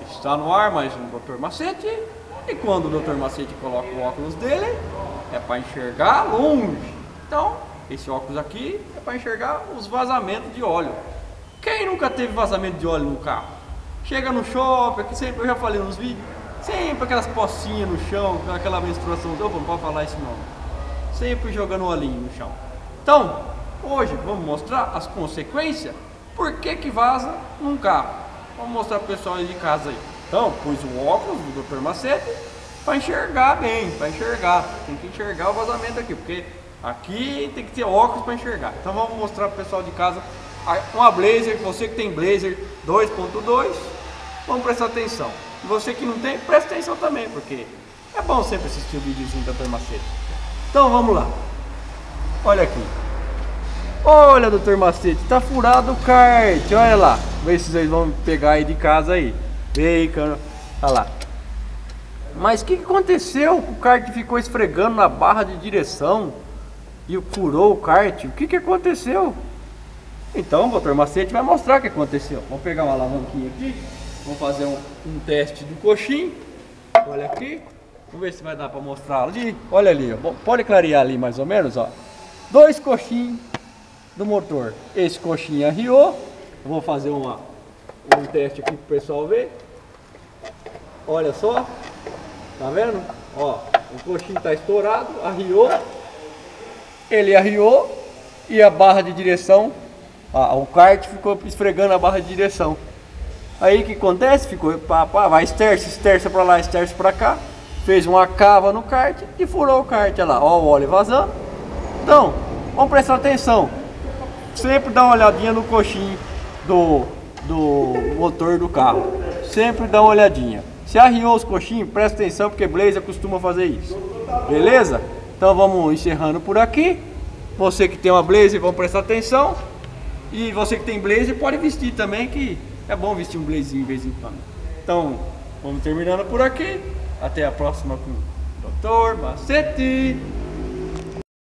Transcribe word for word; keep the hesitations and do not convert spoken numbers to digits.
Está no ar mais um doutor Macete. E quando o doutor Macete coloca o óculos dele, é para enxergar longe. Então, esse óculos aqui é para enxergar os vazamentos de óleo. Quem nunca teve vazamento de óleo no carro? Chega no shopping, aqui sempre, eu já falei nos vídeos, sempre aquelas pocinhas no chão, aquela menstruação, opa, não pode falar isso não. Sempre jogando olhinho no chão. Então, hoje vamos mostrar as consequências. Por que que vaza num carro? Vamos mostrar para o pessoal aí de casa aí. Então, pus o óculos do doutor Macete para enxergar bem, para enxergar. Tem que enxergar o vazamento aqui, porque aqui tem que ter óculos para enxergar. Então vamos mostrar para o pessoal de casa uma Blazer. Você que tem Blazer dois ponto dois, vamos prestar atenção. E você que não tem, presta atenção também, porque é bom sempre assistir o videozinho do doutor Macete. Então vamos lá. Olha aqui. Olha, doutor Macete, tá furado o kart. Olha lá. Vê se vocês vão pegar aí de casa aí. Vem, cara. Olha lá. Mas o que, que aconteceu? O kart ficou esfregando na barra de direção e furou o kart. O que, que aconteceu? Então o doutor Macete vai mostrar o que aconteceu. Vamos pegar uma alavanquinha aqui. Vamos fazer um, um teste do coxinho. Olha aqui. Vamos ver se vai dar para mostrar ali. Olha ali, ó. Pode clarear ali mais ou menos, ó. Dois coxinhos do motor. Esse coxinho arriou. Eu vou fazer uma, um teste aqui pro pessoal ver. Olha só. Tá vendo? Ó, o coxinho tá estourado, arriou. Ele arriou e a barra de direção, ó, o kart ficou esfregando a barra de direção. Aí o que acontece? Ficou pá, pá, vai esterça, esterça pra lá, esterça pra cá. Fez uma cava no kart e furou o kart. Olha lá, ó, o óleo vazando. Então, vamos prestar atenção. Sempre dá uma olhadinha no coxinho do, do motor do carro. Sempre dá uma olhadinha. Se arriou os coxinhos, presta atenção, porque Blazer costuma fazer isso. Beleza? Então vamos encerrando por aqui. Você que tem uma Blazer, vamos prestar atenção. E você que tem Blazer, pode vestir também, que é bom vestir um Blazer de vez em quando. Então, vamos terminando por aqui. Até a próxima com o doutor Macete.